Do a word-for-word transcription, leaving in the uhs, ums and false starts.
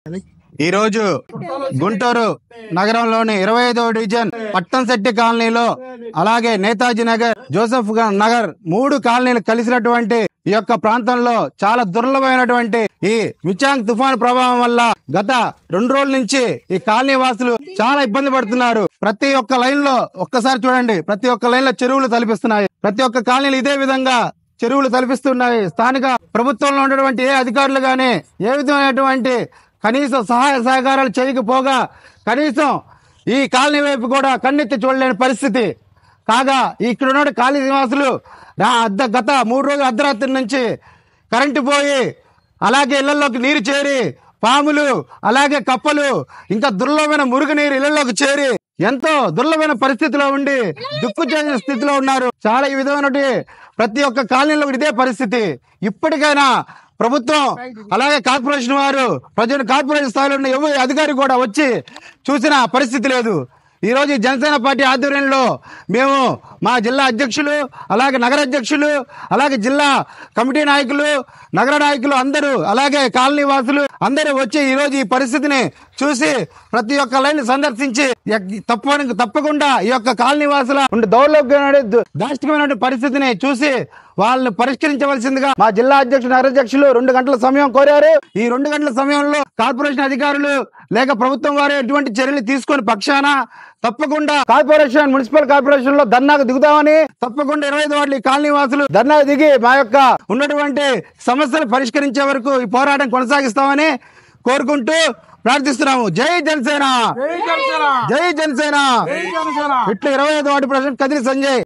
ఈ రోజు గుంటూరు నగరంలోని ఇరవై ఐదవ డివిజన్ పట్టంశెట్టి కాలనీలో అలాగే నేతాజీ నగర్, జోసెఫ్ నగర్ మూడు కాలనీలు కలిసినటువంటి ఈ యొక్క ప్రాంతంలో చాలా దుర్లభమైనటువంటి ఈ మిచాంగ్ తుఫాను ప్రభావం వల్ల గత రెండు రోజుల నుంచి ఈ కాలనీ వాసులు చాలా ఇబ్బంది పడుతున్నారు. ప్రతి ఒక్క లైన్ లో ఒక్కసారి చూడండి, ప్రతి ఒక్క లైన్ లో చెరువులు తలపిస్తున్నాయి. ప్రతి ఒక్క కాలనీలు ఇదే విధంగా చెరువులు తలపిస్తున్నాయి. స్థానిక ప్రభుత్వంలో ఉన్నటువంటి ఏ అధికారులు గాని ఏ విధమైనటువంటి కనీసం సహాయ సహకారాలు చేయకపోగా కనీసం ఈ కాలనీ వైపు కూడా కన్నెత్తి చూడలేని పరిస్థితి కాగా ఇక్కడ ఉన్న కాలనీ నివాసులు గత మూడు రోజుల అర్ధరాత్రి నుంచి కరెంటు పోయి అలాగే ఇళ్లలోకి నీరు చేరి పాములు అలాగే కప్పలు ఇంకా దుర్లభమైన మురుగునీరు ఇళ్లలోకి చేరి ఎంతో దుర్లభమైన పరిస్థితిలో ఉండి దుక్కు చేసిన స్థితిలో ఉన్నారు. చాలా ఈ విధమైన ప్రతి ఒక్క కాలనీలో ఇదే పరిస్థితి. ఇప్పటికైనా ప్రభుత్వం అలాగే కార్పొరేషన్ వారు ప్రజలు కార్పొరేషన్ స్థాయిలో ఉన్న ఎవరి అధికారి కూడా వచ్చి చూసిన పరిస్థితి లేదు. ఈ రోజు జనసేన పార్టీ ఆధ్వర్యంలో మేము మా జిల్లా అధ్యక్షులు అలాగే నగర అధ్యక్షులు అలాగే జిల్లా కమిటీ నాయకులు నగర నాయకులు అందరూ అలాగే కాలనీ వాసులు అందరూ వచ్చి ఈ రోజు ఈ పరిస్థితిని చూసి ప్రతి ఒక్క లైన్ సందర్శించి తప్ప తప్పకుండా ఈ యొక్క కాలనీ వాసుల దౌర్లభ్యమైన దాష్టికమైన పరిస్థితిని చూసి వాళ్ళని పరిష్కరించవలసిందిగా మా జిల్లా అధ్యక్షుడు నగర అధ్యక్షులు రెండు గంటల సమయం కోరారు. ఈ రెండు గంటల సమయంలో కార్పొరేషన్ అధికారులు లేక ప్రభుత్వం వారు ఎటువంటి చర్యలు తీసుకొని పక్షాన తప్పకుండా కార్పొరేషన్ మున్సిపల్ కార్పొరేషన్ లో ధర్నాకు దిగుతామని తప్పకుండా ఇరవై ఐదు వార్డుల కాలనీ వాసులు ధర్నాకు దిగి మా యొక్క ఉన్నటువంటి సమస్యలు పరిష్కరించే వరకు ఈ పోరాటం కొనసాగిస్తామని కోరుకుంటూ ప్రార్థిస్తున్నాము. జై జనసేన, జై జనసేన. ఇట్లా ఇరవై ఐదు వార్డు ప్రెసిడెంట్ కదిరి సంజయ్.